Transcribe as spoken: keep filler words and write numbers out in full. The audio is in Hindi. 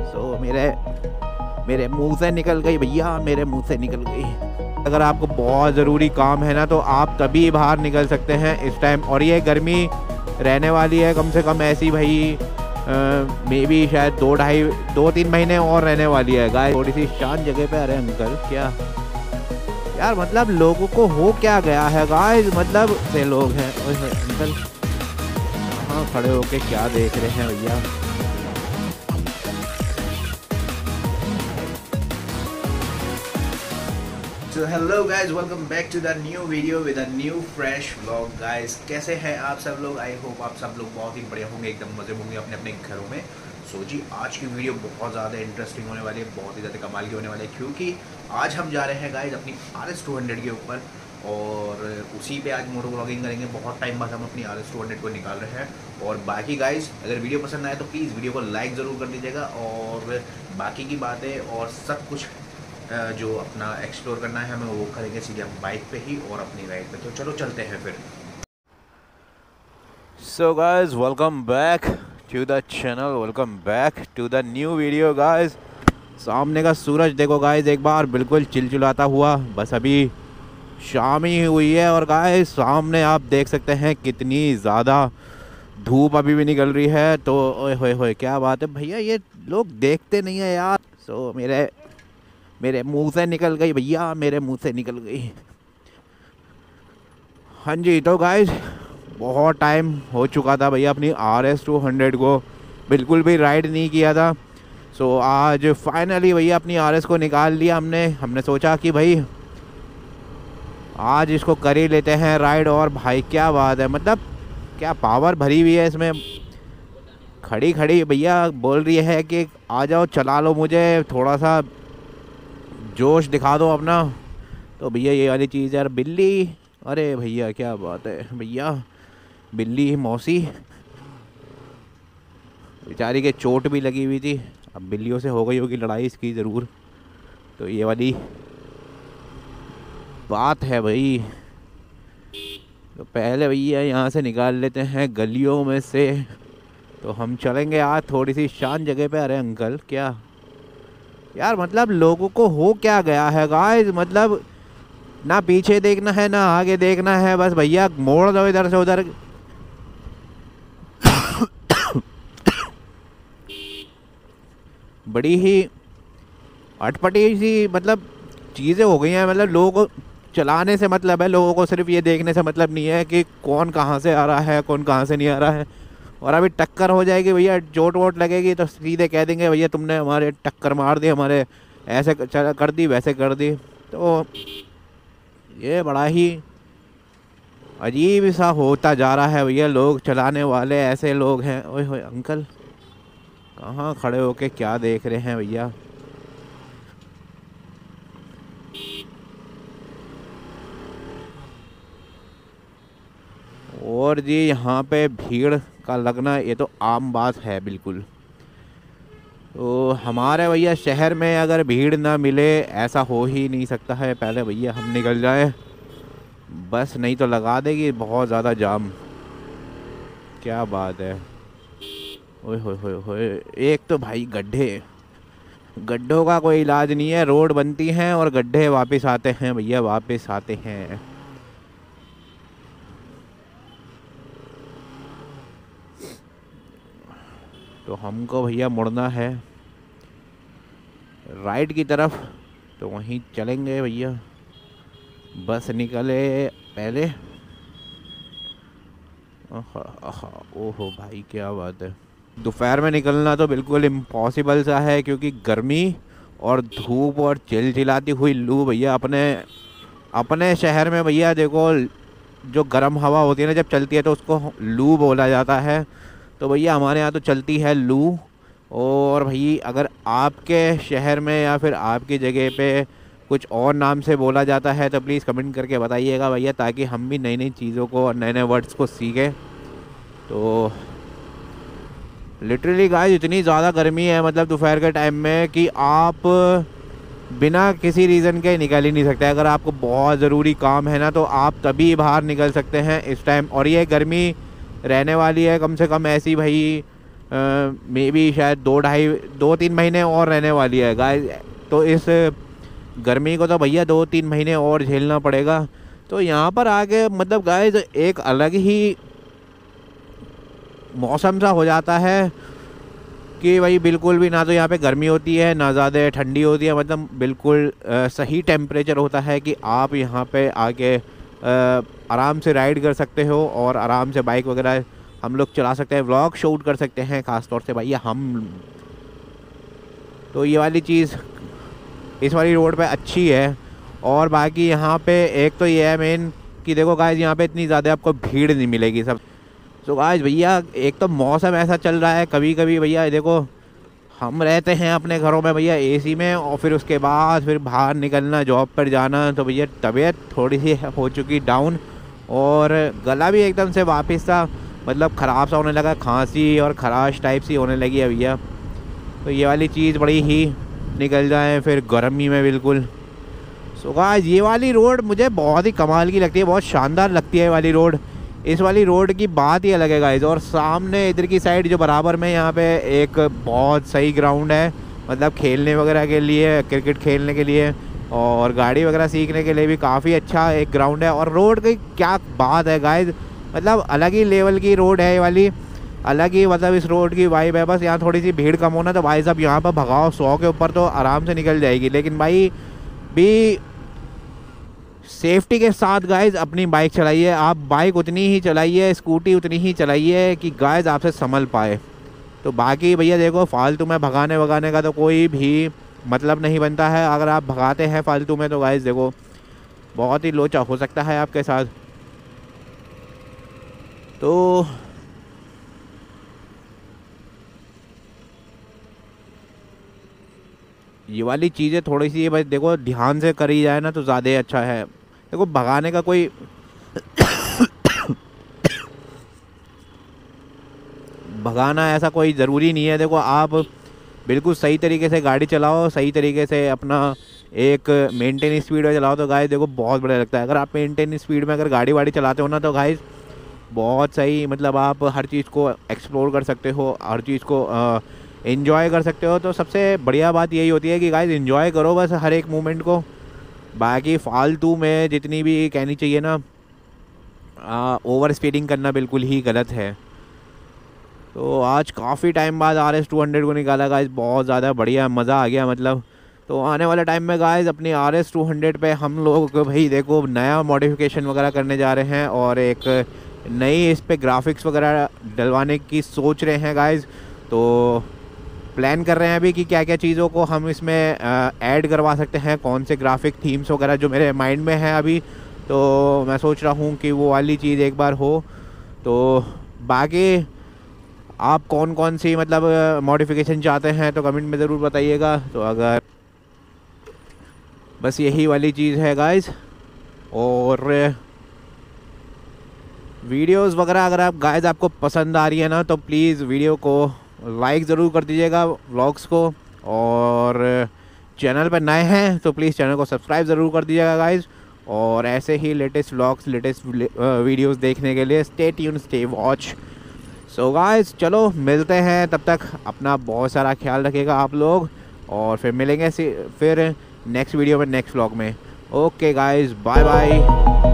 सो मेरे मेरे मुंह से निकल गई भैया, मेरे मुंह से निकल गई। अगर आपको बहुत ज़रूरी काम है ना तो आप तभी बाहर निकल सकते हैं इस टाइम। और ये गर्मी रहने वाली है कम से कम ऐसी भाई मे बी शायद दो ढाई दो तीन महीने और रहने वाली है गाइस। थोड़ी सी शांत जगह पे। अरे अंकल क्या यार, मतलब लोगों को हो क्या गया है गाइस, मतलब से लोग हैं। ओए अंकल कहाँ खड़े होके क्या देख रहे हैं भैया। So hello guys, welcome back to the new video with a new fresh vlog guys। कैसे हैं आप सब लोग? आई होप आप सब लोग बहुत ही बढ़िया होंगे, एकदम मजे होंगे अपने अपने घरों में। सो so, जी आज की वीडियो बहुत ज़्यादा इंटरेस्टिंग होने वाली है, बहुत ही ज़्यादा कमाल की होने वाली है, क्योंकि आज हम जा रहे हैं गाइज अपनी आर एस टू हंड्रेड के ऊपर और उसी पे आज मोटो व्लॉगिंग करेंगे। बहुत टाइम बाद हम अपनी आर एस टू हंड्रेड को निकाल रहे हैं। और बाकी गाइज अगर वीडियो पसंद आए तो प्लीज़ वीडियो को लाइक ज़रूर कर दीजिएगा। और बाकी की बातें और सब कुछ जो अपना एक्सप्लोर करना है हमें वो करेंगे सीधे हम बाइक पे ही और अपनी राइड पे। तो चलो चलते हैं फिर। So guys welcome back to the channel, welcome back to the new video guys. सामने का सूरज देखो गाइज एक बार, बिल्कुल चिलचिलाता हुआ। बस अभी शाम ही हुई है और गाइज सामने आप देख सकते हैं कितनी ज़्यादा धूप अभी भी निकल रही है। तो ओए होए होए क्या बात है भैया, ये लोग देखते नहीं है यार। सो so, मेरे मेरे मुंह से निकल गई भैया, मेरे मुंह से निकल गई। हाँ जी, तो गाइज बहुत टाइम हो चुका था भैया अपनी आर एस टू हंड्रेड को बिल्कुल भी राइड नहीं किया था। सो so, आज फाइनली भैया अपनी आर एस को निकाल लिया हमने। हमने सोचा कि भाई आज इसको कर ही लेते हैं राइड। और भाई क्या बात है, मतलब क्या पावर भरी हुई है इसमें। खड़ी खड़ी भैया बोल रही है कि आ जाओ चला लो, मुझे थोड़ा सा जोश दिखा दो अपना। तो भैया ये वाली चीज़ यार, बिल्ली, अरे भैया क्या बात है भैया, बिल्ली मौसी बेचारी के चोट भी लगी हुई थी। अब बिल्लियों से हो गई होगी लड़ाई इसकी ज़रूर। तो ये वाली बात है भाई। तो पहले भैया यहाँ से निकाल लेते हैं गलियों में से। तो हम चलेंगे आज थोड़ी सी शांत जगह पे। अरे अंकल क्या यार, मतलब लोगों को हो क्या गया है गाइस, मतलब ना पीछे देखना है ना आगे देखना है, बस भैया मोड़ दो इधर से उधर। बड़ी ही अटपटी सी मतलब चीज़ें हो गई हैं। मतलब लोगों को चलाने से मतलब है, लोगों को सिर्फ ये देखने से मतलब नहीं है कि कौन कहाँ से आ रहा है कौन कहाँ से नहीं आ रहा है। और अभी टक्कर हो जाएगी भैया, चोट वोट लगेगी तो सीधे कह देंगे भैया तुमने हमारे टक्कर मार दी, हमारे ऐसे कर दी वैसे कर दी। तो ये बड़ा ही अजीब सा होता जा रहा है भैया। लोग चलाने वाले ऐसे लोग हैं। ओए होए अंकल कहाँ खड़े होके क्या देख रहे हैं भैया। और जी यहाँ पे भीड़ का लगना ये तो आम बात है बिल्कुल। तो हमारे भैया शहर में अगर भीड़ ना मिले ऐसा हो ही नहीं सकता है। पहले भैया हम निकल जाए बस, नहीं तो लगा देगी बहुत ज़्यादा जाम। क्या बात है। ओए होए होए होए, एक तो भाई गड्ढे, गड्ढों का कोई इलाज नहीं है। रोड बनती हैं और गड्ढे वापस आते हैं भैया, वापस आते हैं। तो हमको भैया मुड़ना है राइट की तरफ, तो वहीं चलेंगे भैया। बस निकले पहले। ओहो भाई क्या बात है। दोपहर में निकलना तो बिल्कुल इम्पॉसिबल सा है, क्योंकि गर्मी और धूप और चिलचिलाती हुई लू भैया। अपने अपने शहर में भैया देखो, जो गर्म हवा होती है ना जब चलती है तो उसको लू बोला जाता है। तो भैया हमारे यहाँ तो चलती है लू। और भाई अगर आपके शहर में या फिर आपकी जगह पे कुछ और नाम से बोला जाता है तो प्लीज़ कमेंट करके बताइएगा भैया, ताकि हम भी नई नई चीज़ों को और नए नए वर्ड्स को सीखें। तो लिटरली गाइस इतनी ज़्यादा गर्मी है मतलब दोपहर के टाइम में कि आप बिना किसी रीज़न के निकल ही नहीं सकते। अगर आपको बहुत ज़रूरी काम है ना तो आप तभी बाहर निकल सकते हैं इस टाइम। और ये गर्मी रहने वाली है कम से कम ऐसी भाई मे बी शायद दो ढाई दो तीन महीने और रहने वाली है गाइस। तो इस गर्मी को तो भैया दो तीन महीने और झेलना पड़ेगा। तो यहाँ पर आके मतलब गाइस एक अलग ही मौसम सा हो जाता है कि भाई बिल्कुल भी ना तो यहाँ पे गर्मी होती है ना ज़्यादा ठंडी होती है, मतलब बिल्कुल आ, सही टेम्परेचर होता है कि आप यहाँ पे आके आ, आराम से राइड कर सकते हो और आराम से बाइक वगैरह हम लोग चला सकते हैं, व्लॉग शूट कर सकते हैं ख़ास तौर से भैया हम। तो ये वाली चीज़ इस वाली रोड पे अच्छी है। और बाकी यहाँ पे एक तो ये है मेन कि देखो गाइस यहाँ पे इतनी ज़्यादा आपको भीड़ नहीं मिलेगी सब। तो गाइस भैया एक तो मौसम ऐसा चल रहा है, कभी कभी भैया देखो हम रहते हैं अपने घरों में भैया एसी में, और फिर उसके बाद फिर बाहर निकलना जॉब पर जाना, तो भैया तबीयत थोड़ी सी हो चुकी डाउन और गला भी एकदम से वापस सा मतलब ख़राब सा होने लगा, खांसी और खराश टाइप सी होने लगी है भैया। तो ये वाली चीज़ बड़ी ही निकल जाए फिर गर्मी में बिल्कुल। सो गाइस ये वाली रोड मुझे बहुत ही कमाल की लगती है, बहुत शानदार लगती है ये वाली रोड। इस वाली रोड की बात ही अलग है गाइस। और सामने इधर की साइड जो बराबर में यहाँ पे एक बहुत सही ग्राउंड है, मतलब खेलने वगैरह के लिए, क्रिकेट खेलने के लिए और गाड़ी वगैरह सीखने के लिए भी काफ़ी अच्छा एक ग्राउंड है। और रोड की क्या बात है गाइस, मतलब अलग ही लेवल की रोड है ये वाली, अलग ही मतलब इस रोड की वाइब है। बस यहाँ थोड़ी सी भीड़ कम होना तो भाई साहब यहाँ पर भगाओ सौ के ऊपर तो आराम से निकल जाएगी। लेकिन भाई भी सेफ्टी के साथ गाइज अपनी बाइक चलाइए, आप बाइक उतनी ही चलाइए, स्कूटी उतनी ही चलाइए कि गाइज आपसे संभल पाए। तो बाकी भैया देखो फालतू में भगाने वगाने का तो कोई भी मतलब नहीं बनता है। अगर आप भगाते हैं फालतू में तो गाइज देखो बहुत ही लोचा हो सकता है आपके साथ। तो ये वाली चीज़ें थोड़ी सी बस देखो ध्यान से करी जाए ना तो ज़्यादा अच्छा है। देखो भगाने का कोई भगाना ऐसा कोई ज़रूरी नहीं है। देखो आप बिल्कुल सही तरीके से गाड़ी चलाओ, सही तरीके से अपना एक मेंटेन स्पीड में चलाओ तो गाइस देखो बहुत बढ़िया लगता है। अगर आप मेंटेन स्पीड में अगर गाड़ी वाड़ी चलाते हो ना तो गाइस बहुत सही, मतलब आप हर चीज़ को एक्सप्लोर कर सकते हो, हर चीज़ को एंजॉय कर सकते हो। तो सबसे बढ़िया बात यही होती है कि गाइस एंजॉय करो बस हर एक मोमेंट को। बाकी फालतू में जितनी भी कहनी चाहिए ना, ओवर स्पीडिंग करना बिल्कुल ही गलत है। तो आज काफ़ी टाइम बाद आर एस टू हंड्रेड को निकाला गाइस, बहुत ज़्यादा बढ़िया मज़ा आ गया मतलब। तो आने वाले टाइम में गाइस अपनी आर एस टू हंड्रेड पे हम लोग भाई देखो नया मॉडिफिकेशन वगैरह करने जा रहे हैं और एक नई इस पे ग्राफिक्स वगैरह डलवाने की सोच रहे हैं गाइस। तो प्लान कर रहे हैं अभी कि क्या क्या चीज़ों को हम इसमें ऐड करवा सकते हैं, कौन से ग्राफिक थीम्स वगैरह जो मेरे माइंड में है अभी। तो मैं सोच रहा हूँ कि वो वाली चीज़ एक बार हो। तो बाकी आप कौन कौन सी मतलब मॉडिफिकेशन चाहते हैं तो कमेंट में ज़रूर बताइएगा। तो अगर बस यही वाली चीज़ है गाइस। और वीडियोस वगैरह अगर आप गाइस आपको पसंद आ रही है ना तो प्लीज़ वीडियो को लाइक ज़रूर कर दीजिएगा व्लॉग्स को, और चैनल पर नए हैं तो प्लीज़ चैनल को सब्सक्राइब ज़रूर कर दीजिएगा गाइस। और ऐसे ही लेटेस्ट व्लॉग्स लेटेस्ट वीडियोस देखने के लिए stay tune stay watch. So guys चलो मिलते हैं, तब तक अपना बहुत सारा ख्याल रखिएगा आप लोग और फिर मिलेंगे फिर नेक्स्ट वीडियो में नेक्स्ट व्लॉग में। Okay guys bye bye.